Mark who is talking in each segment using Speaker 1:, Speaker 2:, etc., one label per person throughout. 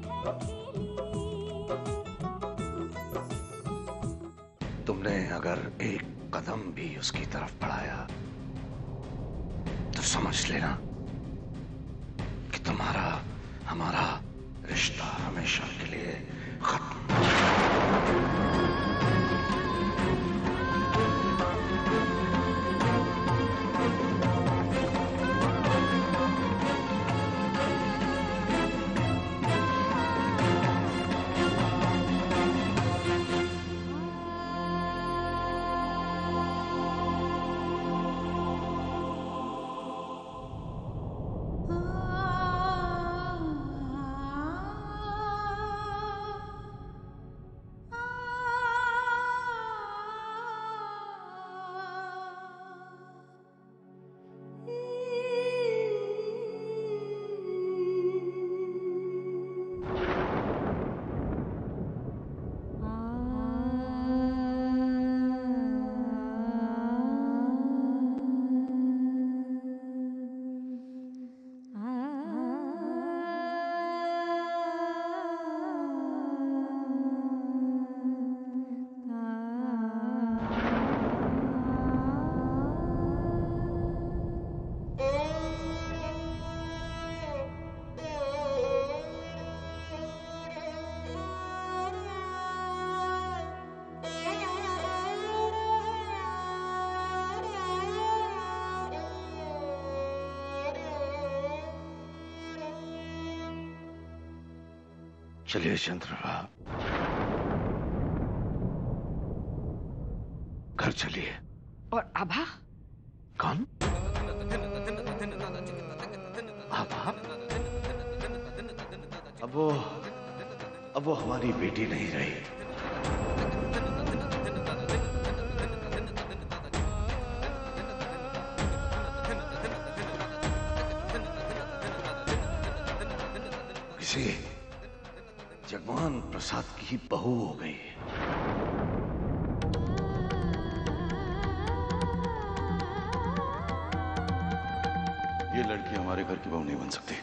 Speaker 1: तुमने अगर एक कदम भी उसकी तरफ बढ़ाया तो समझ लेना कि तुम्हारा हमारा रिश्ता हमेशा के लिए खत्म। चलिए चंद्रप्रभा, घर चलिए।
Speaker 2: और आभा?
Speaker 1: कौन? आभा? अब वो हमारी बेटी नहीं रही। किसी जगवान प्रसाद की बहू हो गई।
Speaker 3: ये लड़की हमारे घर की बहू नहीं बन सकती।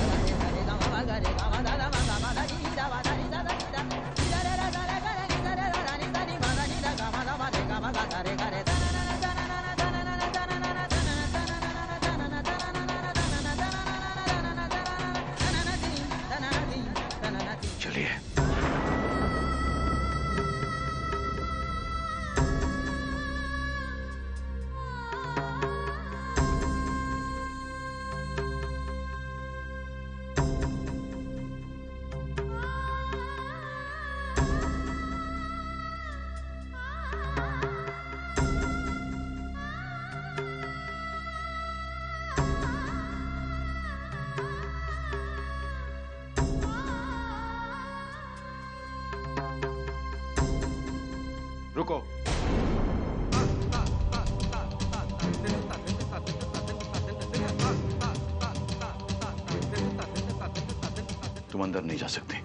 Speaker 1: चलिए।
Speaker 3: रुको। तुम अंदर नहीं जा सकते।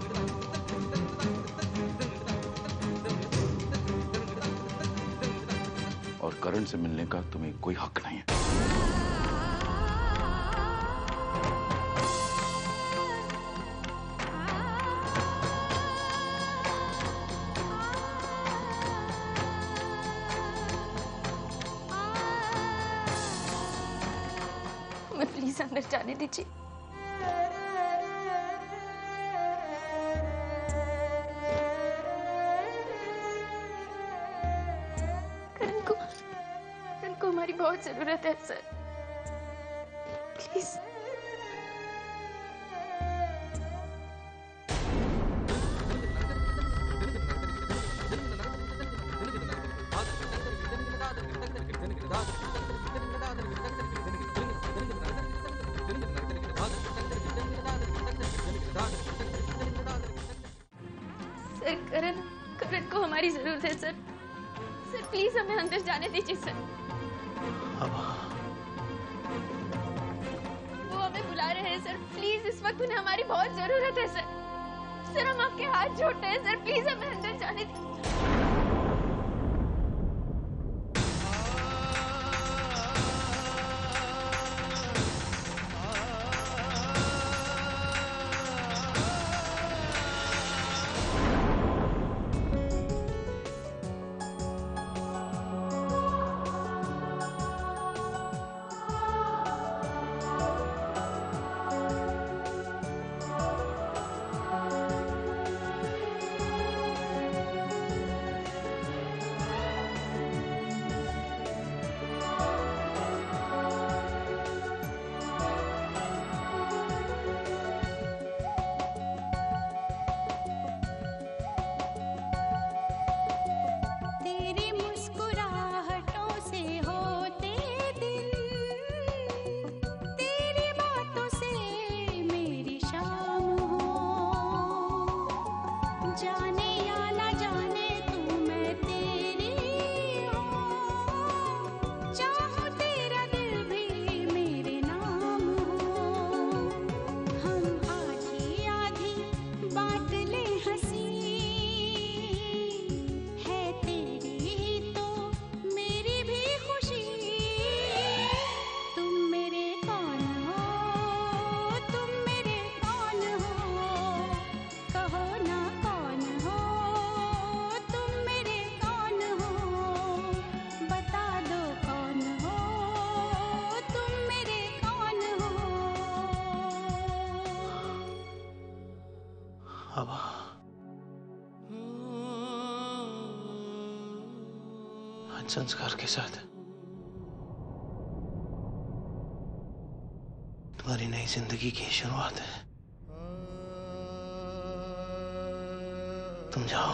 Speaker 3: और करण से मिलने का तुम्हें कोई हक नहीं है।
Speaker 4: प्लीज अंदर जाने दीजिए। करण को हमारी बहुत जरूरत है सर, प्लीज। सर करण को हमारी जरूरत है सर। सर प्लीज हमें अंदर जाने दीजिए सर। वो हमें बुला रहे हैं सर, प्लीज इस वक्त उन्हें हमारी बहुत जरूरत है सर। सर हम आपके हाथ जोड़ते हैं सर, प्लीज हमें अंदर जाने दीजिए।
Speaker 2: जाने या ना जाने तू मैं तेरी हूँ, चाहो तेरा दिल भी मेरे नाम हो। हम आधी आधी बांट ले हंसी, है तेरी तो मेरी भी खुशी। तुम मेरे कौन हो, तुम मेरे कौन हो, कहो ना कौन हो, तुम मेरे कौन हो, बता दो कौन हो, तुम मेरे कौन हो।
Speaker 5: अब आज संस्कार के साथ तुम्हारी नई जिंदगी की शुरुआत है। तुम जाओ,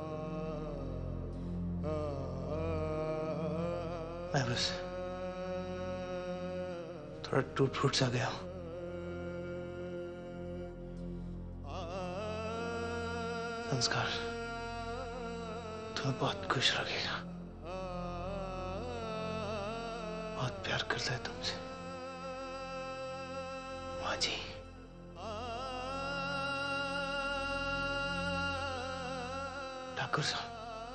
Speaker 5: मैं बस थोड़ा टूट फूट सा गया हूं। संस्कार तुम्हें बहुत खुश रखेगा, बहुत प्यार करता है तुमसे। माँ जी, ठाकुर साहब,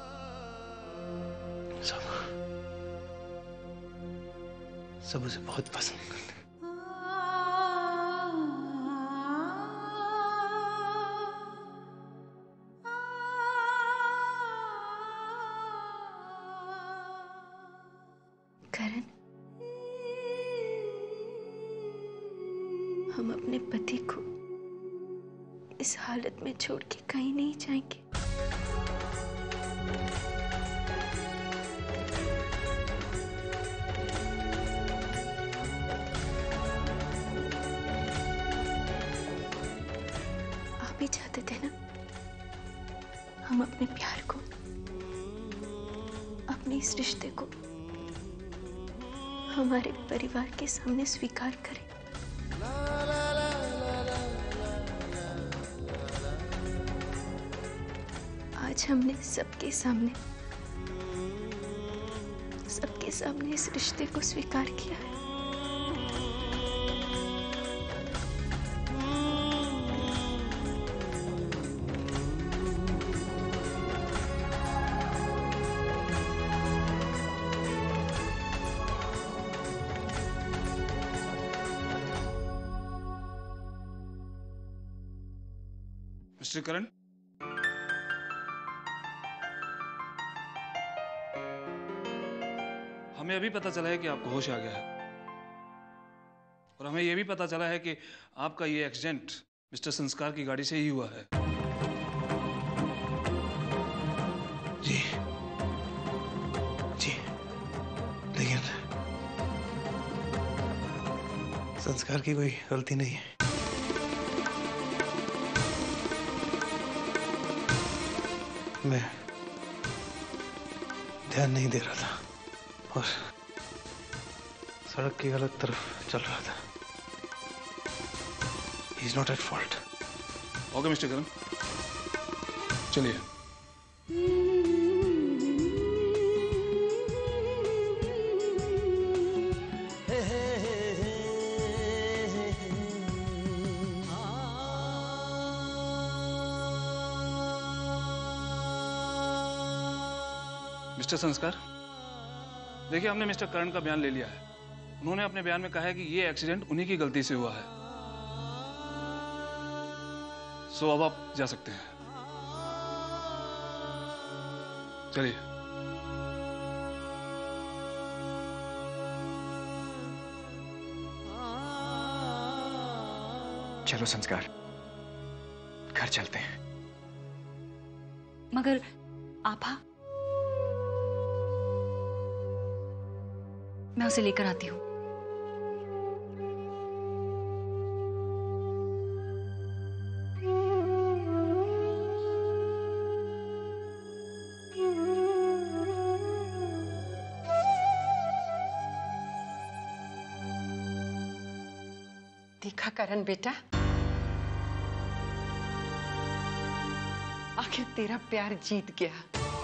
Speaker 5: सब उसे बहुत पसंद करते हैं।
Speaker 4: करण, हम अपने पति को इस हालत में छोड़ के कहीं नहीं जाएंगे। आप भी चाहते थे ना हम अपने प्यार को, अपने इस रिश्ते को हमारे परिवार के सामने स्वीकार करें। आज हमने सबके सामने इस रिश्ते को स्वीकार किया है।
Speaker 6: मिस्टर करण, हमें अभी पता चला है कि आपको होश आ गया है, और हमें यह भी पता चला है कि आपका ये एक्सीडेंट मिस्टर संस्कार की गाड़ी से ही हुआ है।
Speaker 5: जी जी, लेकिन संस्कार की कोई गलती नहीं है। मैं ध्यान नहीं दे रहा था और सड़क की गलत तरफ चल रहा था। He is not at fault.
Speaker 6: Okay mister Karan, चलिए। मिस्टर संस्कार, देखिए हमने मिस्टर करण का बयान ले लिया है। उन्होंने अपने बयान में कहा है कि ये एक्सीडेंट उन्हीं की गलती से हुआ है। सो अब आप जा सकते हैं, चलिए।
Speaker 7: चलो संस्कार, घर चलते हैं।
Speaker 8: मगर आभा, मैं उसे लेकर आती हूँ।
Speaker 9: देखा करण बेटा, आखिर तेरा प्यार जीत गया।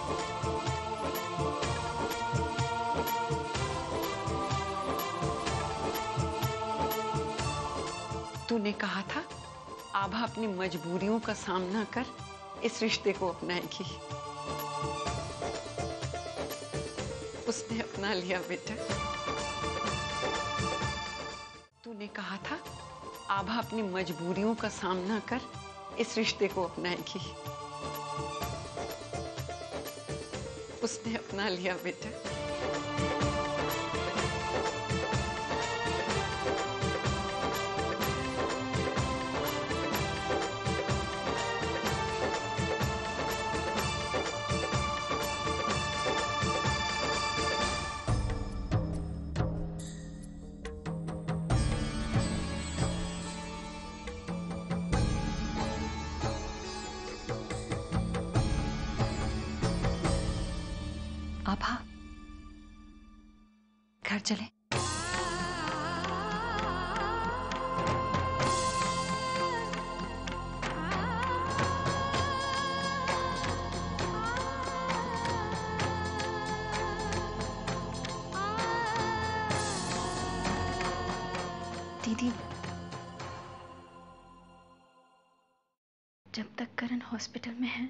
Speaker 9: तूने कहा था आभा अपनी मजबूरियों का सामना कर इस रिश्ते को अपनाएगी। उसने अपना लिया बेटा। तूने कहा था आभा अपनी मजबूरियों का सामना कर इस रिश्ते को अपनाएगी। उसने अपना लिया बेटा।
Speaker 8: आभा, घर चले।
Speaker 4: दीदी, जब तक करण हॉस्पिटल में है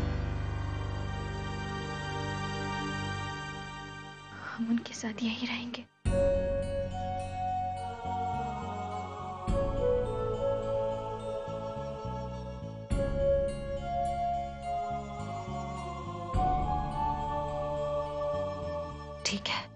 Speaker 4: हम उनके साथ यहीं रहेंगे।
Speaker 8: ठीक है।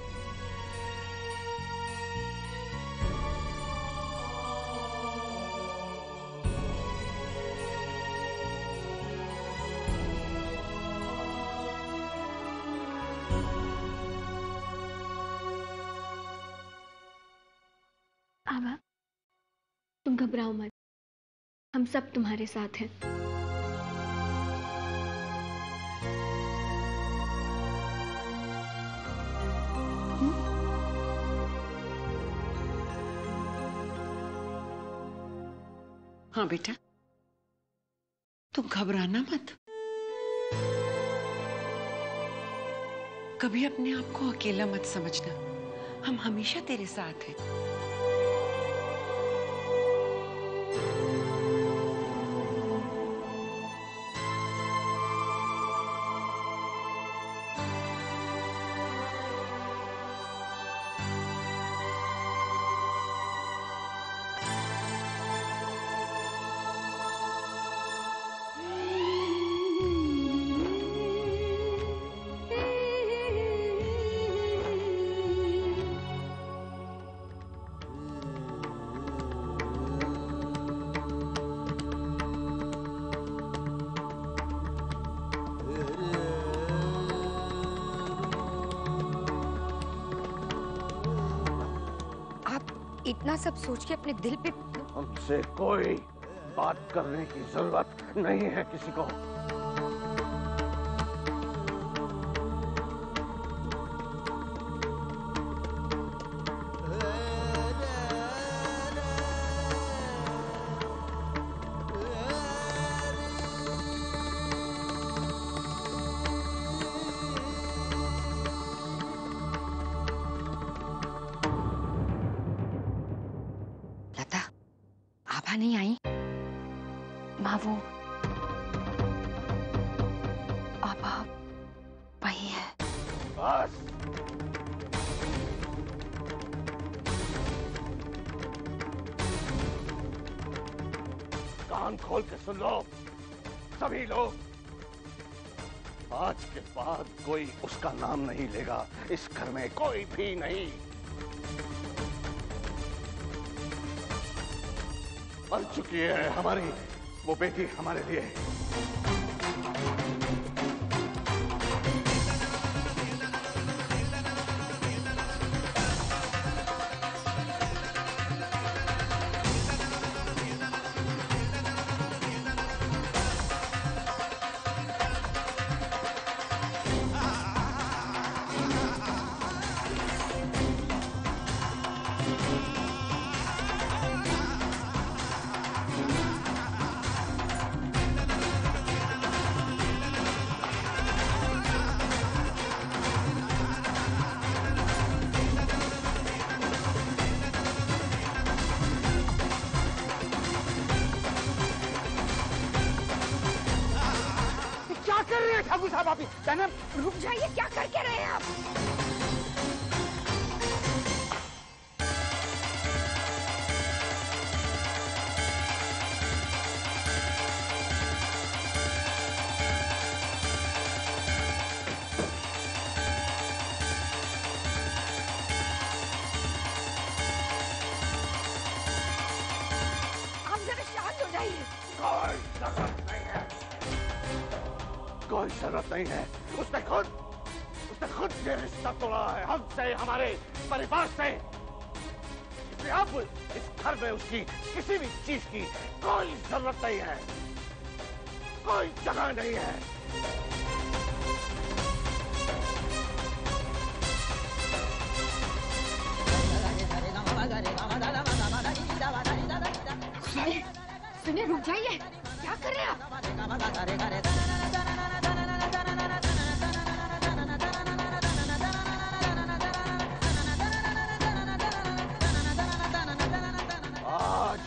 Speaker 4: आभा, तुम घबराओ मत, हम सब तुम्हारे साथ हैं।
Speaker 9: हाँ बेटा, तुम घबराना मत। कभी अपने आप को अकेला मत समझना, हम हमेशा तेरे साथ हैं।
Speaker 10: इतना सब सोच के अपने दिल पे
Speaker 1: हमसे कोई बात करने की जरूरत नहीं है किसी को।
Speaker 8: नहीं आई माँ, वो आभा वही है।
Speaker 1: बस कान खोल के सुन लो सभी लोग, आज के बाद कोई उसका नाम नहीं लेगा इस घर में, कोई भी नहीं। मर चुकी है हमारी वो बेटी हमारे लिए। ठाकुर साहब आप जनाब
Speaker 10: रुक जाइए, क्या करके रहे हैं आप? आप जरा शांत हो जाइए।
Speaker 1: कोई जरूरत नहीं है। उसने खुद ये रिश्ता तोड़ा है हमसे, हमारे परिवार से। इसलिए अब इस घर में उसकी किसी भी चीज की कोई जरूरत नहीं है, कोई जगह नहीं है।
Speaker 10: सुनिए, रुक जाइए, क्या कर रहे हैं आप?
Speaker 1: आज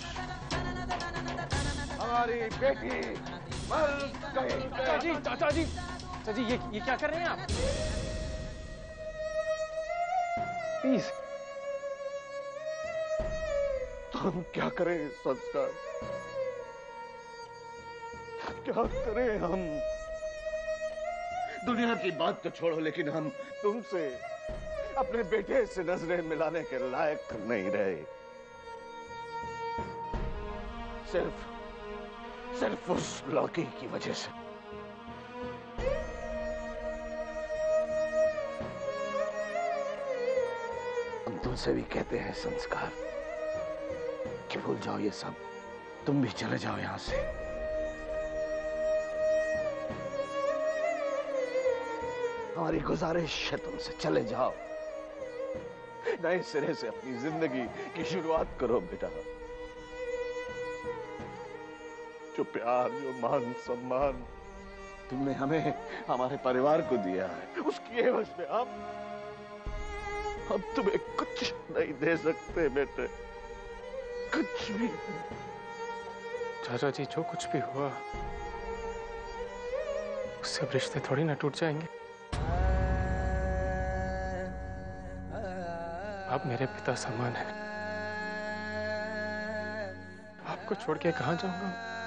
Speaker 1: हमारी बेटी मर गई।
Speaker 7: चाचा जी ये क्या कर रहे हैं आप? प्लीज।
Speaker 1: तो हम क्या करें संस्कार, क्या करें हम? दुनिया की बात तो छोड़ो, लेकिन हम तुमसे अपने बेटे से नजरें मिलाने के लायक नहीं रहे। सिर्फ उस लड़की की वजह से। हम तुमसे भी कहते हैं संस्कार कि भूल जाओ ये सब, तुम भी चले जाओ यहां से। हमारी गुजारिश है तुमसे चले जाओ, नए सिरे से अपनी जिंदगी की शुरुआत करो बेटा। जो प्यार, जो मान सम्मान तुमने हमें, हमारे परिवार को दिया है, उसकी एवज में हम तुम्हें कुछ नहीं दे सकते बेटे, कुछ भी।
Speaker 7: चाचा जी जो कुछ भी हुआ उससे अब रिश्ते थोड़ी ना टूट जाएंगे। आप मेरे पिता समान हैं। आपको छोड़ के कहां जाऊंगा?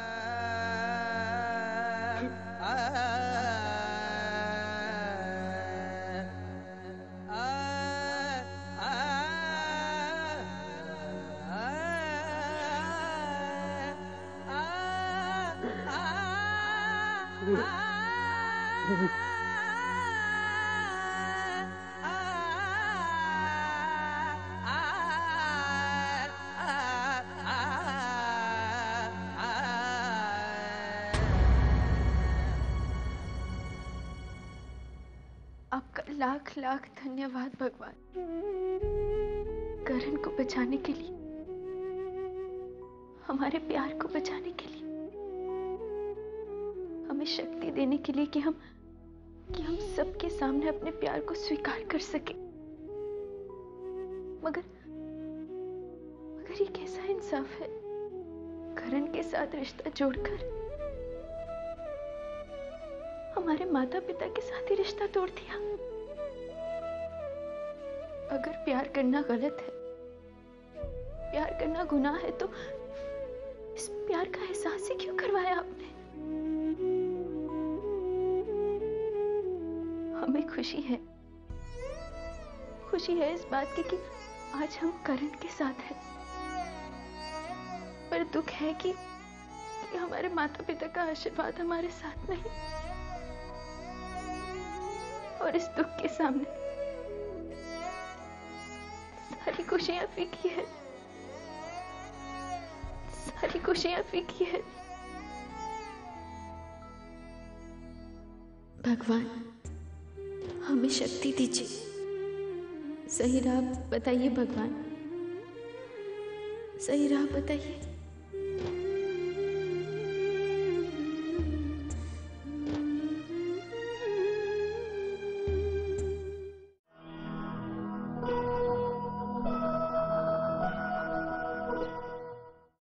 Speaker 4: आपका लाख लाख धन्यवाद भगवान। करण को बचाने के लिए, हमारे प्यार को बचाने के लिए, हमें शक्ति देने के लिए कि हम सबके सामने अपने प्यार को स्वीकार कर सके। मगर ये कैसा इंसाफ है? करण के साथ रिश्ता जोड़कर हमारे माता पिता के साथ ही रिश्ता तोड़ दिया। अगर प्यार करना गलत है, प्यार करना गुनाह है, तो इस प्यार का एहसास ही क्यों करवाया आपने? हमें खुशी है इस बात की कि आज हम करण के साथ हैं, पर दुख है कि हमारे माता पिता का आशीर्वाद हमारे साथ नहीं। और इस दुख के सामने सारी खुशियां फीकी है, सारी खुशियां फीकी है। भगवान हमें शक्ति दीजिए, सही राह बताइए भगवान, सही राह बताइए।